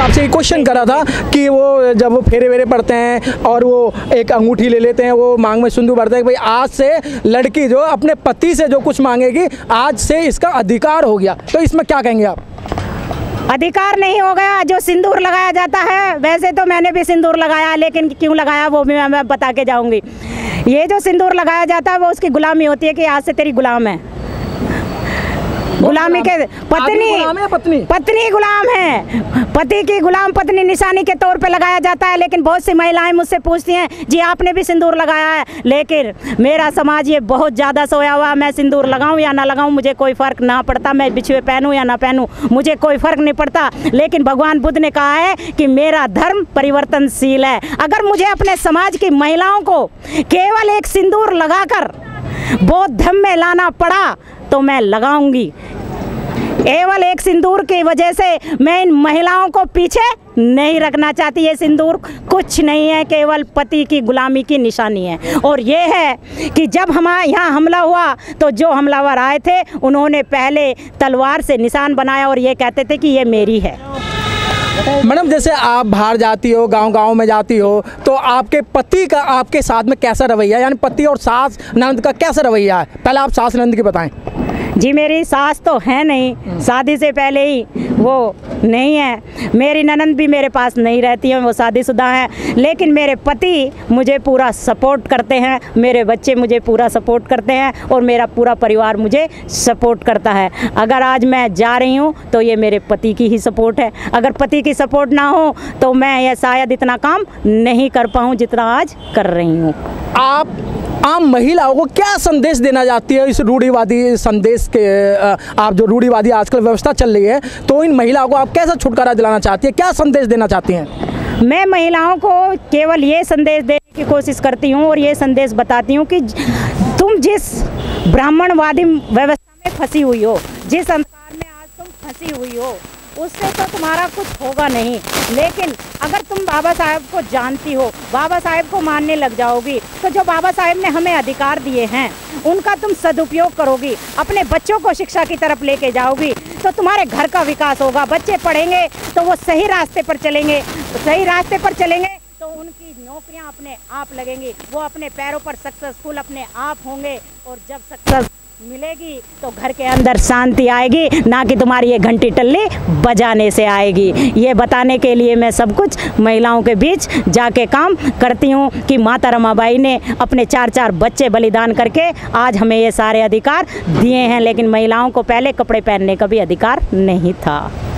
आपसे ये क्वेश्चन करा था कि वो जब वो फेरे वेरे पड़ते हैं और वो एक अंगूठी ले लेते हैं, वो मांग में सिंदूर भरते हैं कि भाई आज से लड़की जो अपने पति से जो कुछ मांगेगी आज से इसका अधिकार हो गया, तो इसमें क्या कहेंगे आप? अधिकार नहीं हो गया, जो सिंदूर लगाया जाता है, वैसे तो मैंने भी सिंदूर लगाया, लेकिन क्यों लगाया वो भी मैं बता के जाऊंगी। ये जो सिंदूर लगाया जाता है वो उसकी गुलामी होती है कि आज से तेरी गुलाम है। गुलामी के पत्नी गुलाम है, पति की गुलाम पत्नी निशानी के तौर पे लगाया जाता है। लेकिन बहुत सी महिलाएं मुझसे पूछती हैं जी आपने भी सिंदूर लगाया है, लेकिन मेरा समाज ये बहुत ज़्यादा सोया हुआ, मैं सिंदूर लगाऊं या ना लगाऊं मुझे कोई फ़र्क ना पड़ता, मैं बिछुए पहनूं या ना पहनूं मुझे कोई फ़र्क नहीं पड़ता। लेकिन भगवान बुद्ध ने कहा है कि मेरा धर्म परिवर्तनशील है। अगर मुझे अपने समाज की महिलाओं को केवल एक सिंदूर लगाकर बौद्ध धर्म में लाना पड़ा तो मैं लगाऊंगी। केवल एक सिंदूर की वजह से मैं इन महिलाओं को पीछे नहीं रखना चाहती। ये सिंदूर कुछ नहीं है, केवल पति की गुलामी की निशानी है। और ये है कि जब हमारे यहाँ हमला हुआ तो जो हमलावर आए थे उन्होंने पहले तलवार से निशान बनाया और ये कहते थे कि ये मेरी है। मैडम जैसे आप बाहर जाती हो, गांव-गांव में जाती हो, तो आपके पति का आपके साथ में कैसा रवैया, यानी पति और सास ननद का कैसा रवैया है? पहले आप सास ननद की बताएं। जी मेरी सास तो है नहीं, शादी से पहले ही वो नहीं है। मेरी ननद भी मेरे पास नहीं रहती है, वो शादीशुदा है। लेकिन मेरे पति मुझे पूरा सपोर्ट करते हैं, मेरे बच्चे मुझे पूरा सपोर्ट करते हैं और मेरा पूरा परिवार मुझे सपोर्ट करता है। अगर आज मैं जा रही हूँ तो ये मेरे पति की ही सपोर्ट है। अगर पति की सपोर्ट ना हो तो मैं ये शायद इतना काम नहीं कर पाऊँ जितना आज कर रही हूँ। आप आम महिलाओं को क्या संदेश देना चाहती है इस रूढ़िवादी संदेश के, आप जो रूढ़िवादी आजकल व्यवस्था चल रही है, तो इन महिलाओं को आप कैसा छुटकारा दिलाना चाहती है, क्या संदेश देना चाहती हैं? मैं महिलाओं को केवल ये संदेश देने की कोशिश करती हूँ और ये संदेश बताती हूँ कि तुम जिस ब्राह्मणवादी व्यवस्था में फंसी हुई हो, जिस अंधकार में आज तुम फंसी हुई हो, उससे तो तुम्हारा कुछ होगा नहीं। लेकिन अगर तुम बाबा साहेब को जानती हो, बाबा साहेब को मानने लग जाओगी, तो जो बाबा साहेब ने हमें अधिकार दिए हैं उनका तुम सदुपयोग करोगी, अपने बच्चों को शिक्षा की तरफ लेके जाओगी, तो तुम्हारे घर का विकास होगा। बच्चे पढ़ेंगे तो वो सही रास्ते पर चलेंगे, सही रास्ते पर चलेंगे तो उनकी नौकरियां अपने आप लगेंगी, वो अपने पैरों पर सक्सेसफुल अपने आप होंगे। और जब सक्सेस मिलेगी तो घर के अंदर शांति आएगी, ना कि तुम्हारी ये घंटी टल्ली बजाने से आएगी। ये बताने के लिए मैं सब कुछ महिलाओं के बीच जाके काम करती हूँ कि माता रमाबाई ने अपने 4-4 बच्चे बलिदान करके आज हमें ये सारे अधिकार दिए हैं। लेकिन महिलाओं को पहले कपड़े पहनने का भी अधिकार नहीं था।